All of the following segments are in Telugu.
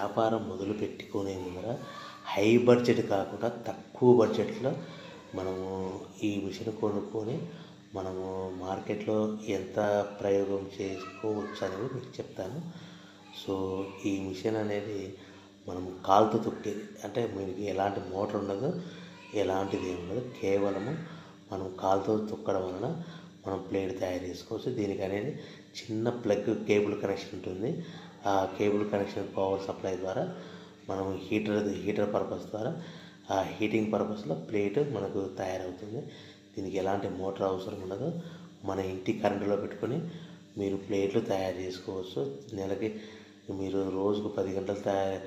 వ్యాపారం మొదలు పెట్టుకునే ముందర హై బడ్జెట్ కాకుండా తక్కువ బడ్జెట్లో మనము ఈ మిషన్ కొనుక్కొని మనము మార్కెట్లో ఎంత ప్రయోగం చేసుకోవచ్చు అనేది మీకు చెప్తాను. సో ఈ మిషన్ అనేది మనం కాలుతో తొక్కేది, అంటే మీకు ఎలాంటి మోటార్ ఉండదు, ఎలాంటిది ఏమి ఉండదు. కేవలము మనం కాలుతో తొక్కడం వలన మనం ప్లేట్ తయారు చేసుకోవచ్చు. దీనికి అనేది చిన్న ప్లగ్ కేబుల్ కనెక్షన్ ఉంటుంది. ఆ కేబుల్ కనెక్షన్ పవర్ సప్లై ద్వారా మనం హీటర్ పర్పస్ ద్వారా ఆ హీటింగ్ పర్పస్లో ప్లేట్ మనకు తయారవుతుంది. దీనికి ఎలాంటి మోటార్ అవసరం ఉండదు. మన ఇంటి కరెంటులో పెట్టుకొని మీరు ప్లేట్లు తయారు చేసుకోవచ్చు. నెలకి మీరు రోజుకు 10 గంటలు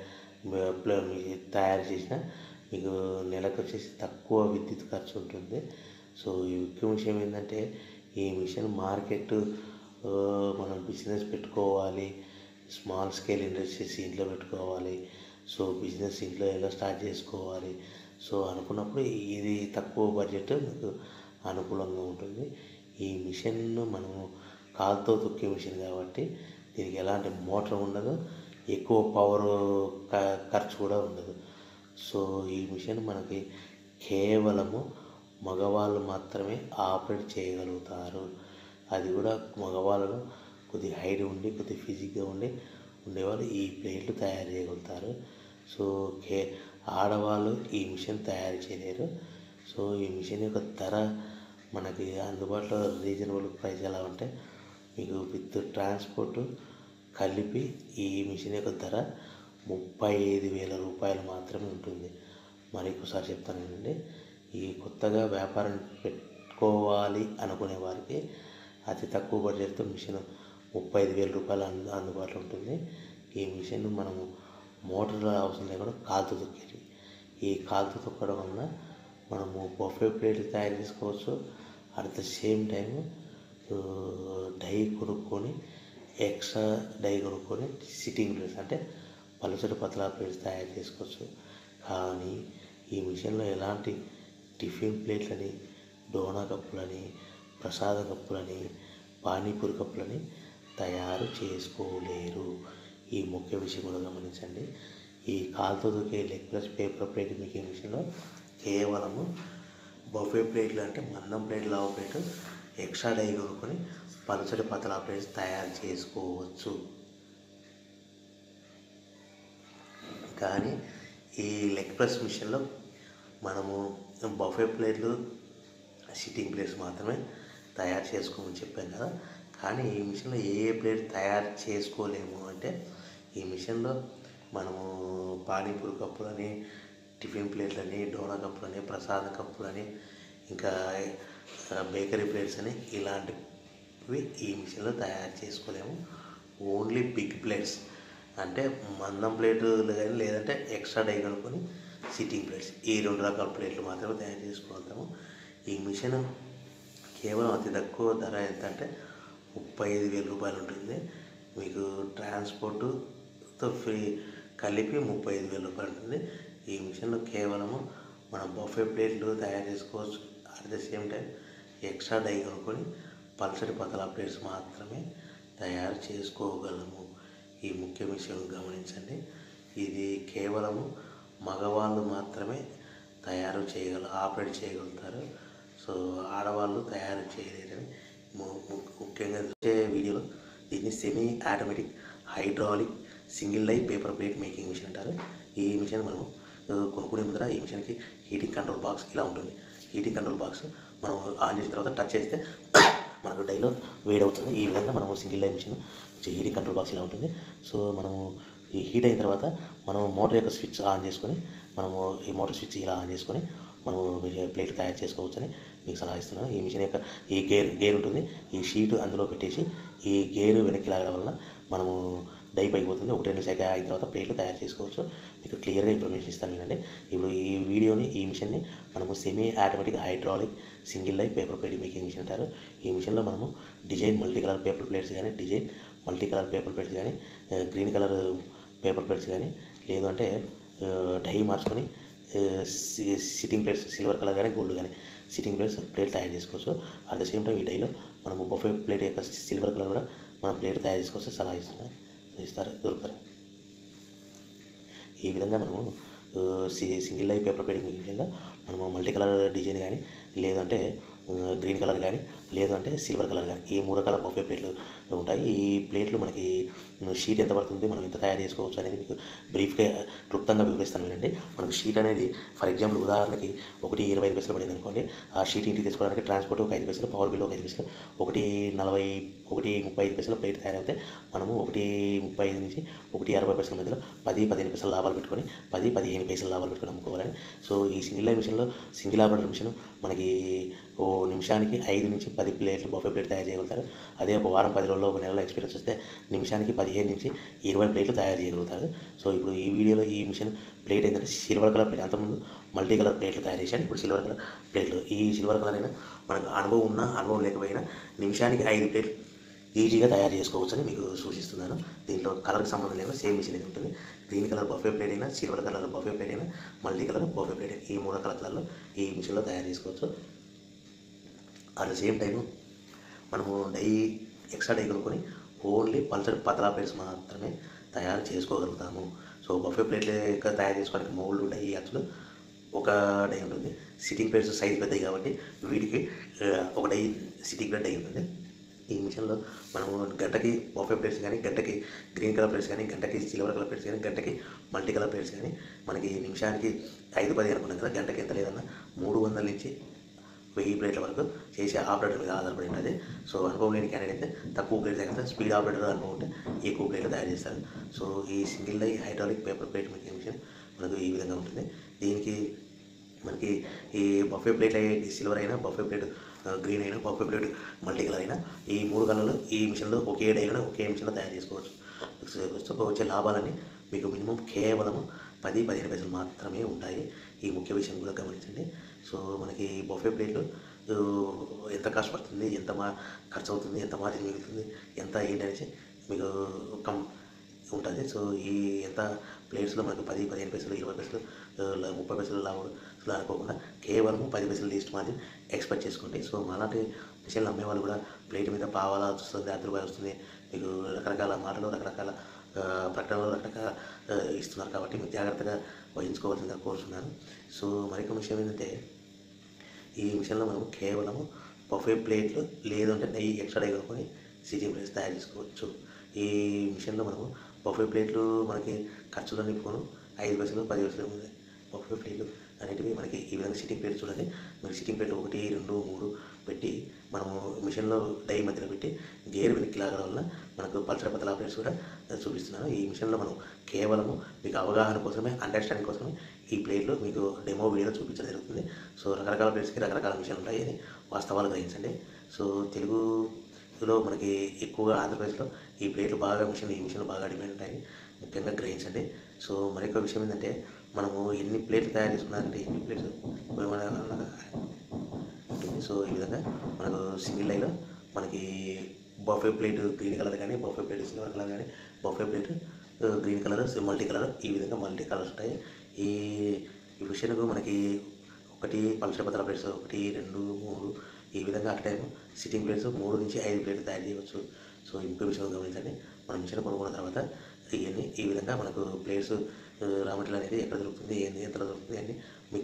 తయారు చేసిన మీకు నెలకు వచ్చేసి తక్కువ విద్యుత్ ఖర్చు ఉంటుంది. సో ఈ ముఖ్య విషయం ఏంటంటే ఈ మిషన్ మార్కెట్ మనం బిజినెస్ పెట్టుకోవాలి, స్మాల్ స్కేల్ ఇండస్ట్రీస్ ఇంట్లో పెట్టుకోవాలి, సో బిజినెస్ ఇంట్లో ఎలా స్టార్ట్ చేసుకోవాలి సో అనుకున్నప్పుడు ఇది తక్కువ బడ్జెట్ మీకు అనుకూలంగా ఉంటుంది. ఈ మిషన్ను మనము కాలుతో తొక్కే మిషన్ కాబట్టి దీనికి ఎలాంటి మోటార్ ఉండదు, ఎక్కువ పవర్ ఖర్చు కూడా ఉండదు. సో ఈ మిషన్ మనకి కేవలము మగవాళ్ళు మాత్రమే ఆపరేట్ చేయగలుగుతారు. అది కూడా మగవాళ్ళలో కొద్ది హైట్ ఉండి కొద్ది ఫిజిక్గా ఉండేవాళ్ళు ఈ ప్లేట్లు తయారు చేయగలుగుతారు. సో ఆడవాళ్ళు ఈ మిషన్ తయారు చేయలేరు. సో ఈ మిషన్ యొక్క ధర మనకి అందుబాటులో రీజనబుల్ ప్రైస్ ఎలా ఉంటే మీకు విత్ ట్రాన్స్పోర్ట్ కలిపి ఈ మిషన్ యొక్క ధర 35,000 రూపాయలు మాత్రమే ఉంటుంది. మరి ఒకసారి చెప్తానండి, ఈ కొత్తగా వ్యాపారం పెట్టుకోవాలి అనుకునే వారికి అతి తక్కువ బడ్జెట్తో మిషన్ 35,000 రూపాయలు అందుబాటులో ఉంటుంది. ఈ మిషన్ మనము మోటార్ అవసరం లేకుండా కాలుతో తొక్కేది. ఈ కాలుతో తొక్కడం వలన మనము బఫే ప్లేట్లు తయారు చేసుకోవచ్చు. At the same time die కొనుక్కొని ఎక్స్ట్రా డై కొనుక్కొని సిట్టింగ్ ప్లేట్స్ అంటే పలుచటి పతలా ప్లేట్స్ తయారు చేసుకోవచ్చు. కానీ ఈ మిషన్లో ఎలాంటి టిఫిన్ ప్లేట్లని, డోనా కప్పులని, ప్రసాద కప్పులని, పానీపూరి కప్పులని తయారు చేసుకోలేరు. ఈ ముఖ్య విషయం కూడా గమనించండి. ఈ కాలుతో దొరికే leg press paper plate making మిషన్లో కేవలము బఫే ప్లేట్లు అంటే మందం ప్లేట్, లావు ప్లేట్ ఎక్స్ట్రా డై కొనుక్కొని పలుచటి పతలా ప్లేట్స్ తయారు చేసుకోవచ్చు. కానీ ఈ లెగ్ ప్రెస్ మిషన్లో మనము బఫే ప్లేట్లు, సిట్టింగ్ ప్లేట్స్ మాత్రమే తయారు చేసుకోమని చెప్పాను కదా. కానీ ఈ మిషన్లో ఏ ప్లేట్ తయారు చేసుకోలేము అంటే ఈ మిషన్లో మనము పానీపూరి కప్పులని, టిఫిన్ ప్లేట్లని, డోనా కప్పులని, ప్రసాద కప్పులని, ఇంకా బేకరీ ప్లేట్స్ అని ఇలాంటివి ఈ మిషన్లో తయారు చేసుకోలేము. ఓన్లీ బిగ్ ప్లేట్స్ అంటే మందం ప్లేట్లు కానీ లేదంటే ఎక్స్ట్రా డై కనుక్కొని సిట్టింగ్ ప్లేట్స్ ఈ 2 రకాల ప్లేట్లు మాత్రమే తయారు చేసుకోగలుగుతాము. ఈ మిషన్ కేవలం అతి తక్కువ ధర ఎంత అంటే 35,000 రూపాయలు ఉంటుంది. మీకు ట్రాన్స్పోర్టుతో ఫ్రీ కలిపి 35,000 రూపాయలు ఉంటుంది. ఈ మిషన్లో కేవలము మనం బఫే ప్లేట్లు తయారు చేసుకోవచ్చు. At the same time extra die కొనుక్కొని పల్సటి పతలా ప్లేట్స్ మాత్రమే తయారు చేసుకోగలము. ఈ ముఖ్య విషయం గమనించండి. ఇది కేవలము మగవాళ్ళు మాత్రమే ఆపరేట్ చేయగలుగుతారు. సో ఆడవాళ్ళు తయారు చేయలేరని ముఖ్యంగా వచ్చే వీడియోలో దీన్ని semi automatic hydraulic single ply paper plate making machine అంటారు. ఈ మిషన్ మనం కొనుక్కునే ముందర ఈ మిషన్కి హీటింగ్ కంట్రోల్ బాక్స్ ఇలా ఉంటుంది. హీటింగ్ కంట్రోల్ బాక్స్ మనం ఆన్ చేసిన తర్వాత టచ్ చేస్తే మనకు డైలో వేడవుతుంది. ఈ విధంగా మనము సింగిల్ లై మిషన్ హీటింగ్ కంట్రోల్ బాక్స్ ఇలా ఉంటుంది. సో మనము ఈ హీట్ అయిన తర్వాత మనం మోటార్ యొక్క స్విచ్ ఆన్ చేసుకొని మనము ఈ మోటార్ స్విచ్ ఇలా ఆన్ చేసుకొని మనము ప్లేట్ తయారు చేసుకోవచ్చని మీకు సలహా ఇస్తున్నాను. ఈ మిషన్ యొక్క ఈ గేర్ ఉంటుంది. ఈ షీట్ అందులో పెట్టేసి ఈ గేరు వెనక్కి లాగడం వల్ల మనము డై పైకి పోతుంది. 1-2 సెకండ్ అయిన తర్వాత ప్లేట్లు తయారు చేసుకోవచ్చు. మీకు క్లియర్గా ఇన్ఫర్మేషన్ ఇస్తాను వినండి. ఇప్పుడు ఈ మిషన్ని మనము semi automatic hydraulic single ply paper plate making machine అంటారు. ఈ మిషన్లో మనము design multi colour paper plates కానీ, గ్రీన్ కలర్ పేపర్ ప్లేట్స్ కానీ, లేదు అంటే డై మార్చుకొని సిట్టింగ్ ప్లేట్స్ సిల్వర్ కలర్ కానీ గోల్డ్ కానీ సిట్టింగ్ ప్లేట్ తయారు చేసుకోవచ్చు. అట్ ద సేమ్ టైం ఈ డైలో మనము బఫే ప్లేట్ యొక్క సిల్వర్ కలర్ కూడా మనం ప్లేట్ తయారు చేసుకోవచ్చు. సలహా దొరుకుతారు. ఈ విధంగా మనము సింగిల్ లైన్ పేపర్ ప్లేట్ విధంగా మనము మల్టీ కలర్ డిజైన్ కానీ లేదంటే గ్రీన్ కలర్ కానీ లేదంటే సిల్వర్ కలర్ కానీ ఈ 3 రకాల బఫే ప్లేట్లు ఉంటాయి. ఈ ప్లేట్లు మనకి షీట్ ఎంత పడుతుంది, మనం ఎంత తయారు చేసుకోవచ్చు అనేది మీకు బ్రీఫ్గా క్లుప్తంగా వివరిస్తాను వినండి. మనకు షీట్ అనేది ఫర్ ఎగ్జాంపుల్ ఉదాహరణకి 1.25 పైసలు పడింది అనుకోండి. ఆ షీట్ ఇంటికి తెచ్చుకోవడానికి ట్రాన్స్పోర్ట్ ఒక 5 పైసలు, పవర్ బిల్ ఒక 5 పైసలు, 1.40 1.35 పైసలు ప్లేట్ తయారైతే మనము 1.35 నుంచి 1.60 పైసల మధ్యలో 10-15 పైసలు లాభాలు పెట్టుకొని 10-15 పైసలు లాభాలు పెట్టుకొని అమ్ముకోవాలని. సో ఈ సింగిల్ లైన్ మిషన్లో సింగిల్ ఆపరేటర్ మిషన్ మనకి ఓ నిమిషానికి 5 నుంచి 10 ప్లేట్లు బఫే ప్లేట్ తయారు చేయగలుగుతారు. అదే ఒక వారం 10 రోజుల్లో ఒక నెలలో ఎక్స్పీరియన్స్ వస్తే నిమిషానికి 15 నుంచి 20 ప్లేట్లు తయారు చేయగలుగుతారు. సో ఇప్పుడు ఈ వీడియోలో ఈ మిషన్ ప్లేట్ ఏంటంటే సిల్వర్ కలర్ ప్లేట్. అంతకుముందు మల్టీ కలర్ ప్లేట్లు తయారు చేశాను, ఇప్పుడు సిల్వర్ కలర్ ప్లేట్లు. ఈ సిల్వర్ కలర్ అయినా మనకు అనుభవం ఉన్నా అనుభవం లేకపోయినా నిమిషానికి 5 ప్లేట్లు ఈజీగా తయారు చేసుకోవచ్చని మీకు సూచిస్తున్నాను. దీంట్లో కలర్కి సంబంధం లేకుండా సేమ్ మిషన్ అయితే ఉంటుంది. గ్రీన్ కలర్ బఫే ప్లేట్ అయినా, సిల్వర్ కలర్ బఫే ప్లేట్ అయినా, మల్టీ కలర్ బఫే ప్లేట్ అయినా ఈ 3 రకాల కలర్లో ఈ మిషన్లో తయారు చేసుకోవచ్చు. అట్ ద సేమ్ టైము మనము ఎక్స్ట్రా డై కొనుక్కొని ఓన్లీ పల్చర్ పతలా ప్లేట్స్ మాత్రమే తయారు చేసుకోగలుగుతాము. సో బఫే ప్లేట్లు తయారు చేసుకోవడానికి మౌల్డ్ డై అచ్చులు ఒక డై ఉంటుంది. సిట్టింగ్ ప్లేట్స్ సైజ్ పెద్దవి కాబట్టి వీటికి ఒక డై సిట్టింగ్ ప్లేట్ డై ఉంటుంది. ఈ మిషన్లో మనము గంటకి బఫే ప్లేట్స్ కానీ, గంటకి గ్రీన్ కలర్ ప్లేట్స్ కానీ, గంటకి సిల్వర్ కలర్ ప్లేట్స్ కానీ, గంటకి మల్టీ కలర్ ప్లేట్స్ కానీ మనకి నిమిషానికి 5-10 అనుకున్నాం కదా, గంటకి ఎంత లేదన్నా 300 నుంచి 1000 ప్లేట్ల వరకు చేసే ఆపరేటర్ మీద ఆధారపడి ఉంటుంది. సో అనుభవం లేని క్యాండిడేట్ అయితే తక్కువ ప్లేట్ తయారు చేస్తారు, స్పీడ్ ఆపరేటర్ అనుభవం ఉంటే ఎక్కువ ప్లేట్లు తయారు చేస్తారు. సో ఈ single ply hydraulic paper plate making machine మనకు ఈ విధంగా ఉంటుంది. దీనికి మనకి ఈ బఫే ప్లేట్ సిల్వర్ అయినా, బఫే ప్లేట్ గ్రీన్ అయినా, బఫే ప్లేట్ మల్టీ కలర్ అయినా ఈ 3 కలర్లు ఈ మిషన్లో ఒకే డైలో ఒకే మిషన్లో తయారు చేసుకోవచ్చు. వచ్చే లాభాలన్నీ మీకు మినిమం కేవలం 10-15 పైసలు మాత్రమే ఉంటాయి. ఈ ముఖ్య విషయం కూడా గమనించండి. సో మనకి బఫే ప్లేట్లు ఎంత కాస్ట్ పడుతుంది, ఎంత ఖర్చు అవుతుంది, ఎంత మార్జిన్ మిగులుతుంది, ఎంత ఏంటనేసి మీకు ఉంటుంది. సో ఈ ఎంత ప్లేట్స్లో మనకు 10-15 పైసలు, 20 పైసలు, 30 పైసలు లాభం అనుకోకుండా కేవలం 10 పైసలు లీస్ట్ మార్జిన్ ఎక్స్పెక్ట్ చేసుకోండి. సో అలాంటి మిషన్లు అమ్మేవాళ్ళు కూడా ప్లేట్ మీద పావాలా వస్తుంది, ₹10 వస్తుంది, మీకు రకరకాల మాటలు, రకరకాల ప్రకటనలు రకరకాల ఇస్తున్నారు. కాబట్టి మీరు జాగ్రత్తగా వహించుకోవాల్సిందిగా కోరుతున్నాను. సో మరొక విషయం ఏంటంటే ఈ మిషన్లో మనం కేవలం బఫే ప్లేట్లు లేదంటే నెయ్యి ఎక్స్ట్రా డై కలుపుకొని సిట్టింగ్ ప్లేట్స్ తయారు చేసుకోవచ్చు. ఈ మిషన్లో మనము బఫే ప్లేట్లు మనకి ఖర్చులో నింపుకొని 5 పైసలు 10 పైసలు ఉంది. బఫే ప్లేట్లు అనేటివి మనకి ఈ విధంగా సిట్టింగ్ ప్లేట్ చూడండి. మీరు సిట్టింగ్ ప్లేట్లు 1, 2, 3 పెట్టి మనము మిషన్లో డై మధ్యలో పెట్టి గేర్ వెనక్కి లాగడం వల్ల మనకు పల్చర పతలా ప్లేట్స్ కూడా చూపిస్తున్నాను. ఈ మిషన్లో మనం కేవలము మీకు అవగాహన కోసమే, అండర్స్టాండింగ్ కోసమే ఈ ప్లేట్లు మీకు డెమో వీడియోలో చూపించడం జరుగుతుంది. సో రకరకాల ప్లేట్స్కి రకరకాల మిషన్లు ఉంటాయి అని వాస్తవాలు గ్రహించండి. సో తెలుగులో మనకి ఎక్కువగా ఆంధ్రప్రదేశ్లో ఈ ప్లేట్లు బాగా ఈ మిషన్లు బాగా డిమాండ్ ఉంటాయి, ముఖ్యంగా గ్రహించండి. సో మరొక విషయం ఏంటంటే మనము ఎన్ని ప్లేట్లు తయారు చేసుకున్నారంటే ఎన్ని ప్లేట్స్ ఉంటుంది. సో ఈ విధంగా మనకు సింగిల్ లైన్లో మనకి బఫే ప్లేట్ గ్రీన్ కలర్ కానీ, బఫే ప్లేట్ సిల్వర్ కలర్ కానీ, buffet plate green colour multi colour ఈ విధంగా మల్టీ కలర్స్ ఉంటాయి. ఈ మిషన్కు మనకి ఒకటి పల్చర పతలా ప్లేట్స్ 1, 2, 3 ఈ విధంగా అట్ టైం సిట్టింగ్ ప్లేట్స్ 3 నుంచి 5 ప్లేట్లు తయారు చేయవచ్చు. సో ఇంకో విషయం గమనించండి, మనం మిషన్ కొనుక్కున్న తర్వాత ఇవన్నీ ఈ విధంగా మనకు ప్లేట్స్ రా మెటీరియల్ అనేది ఎక్కడ దొరుకుతుంది, ఎంత దొరుకుతుంది అని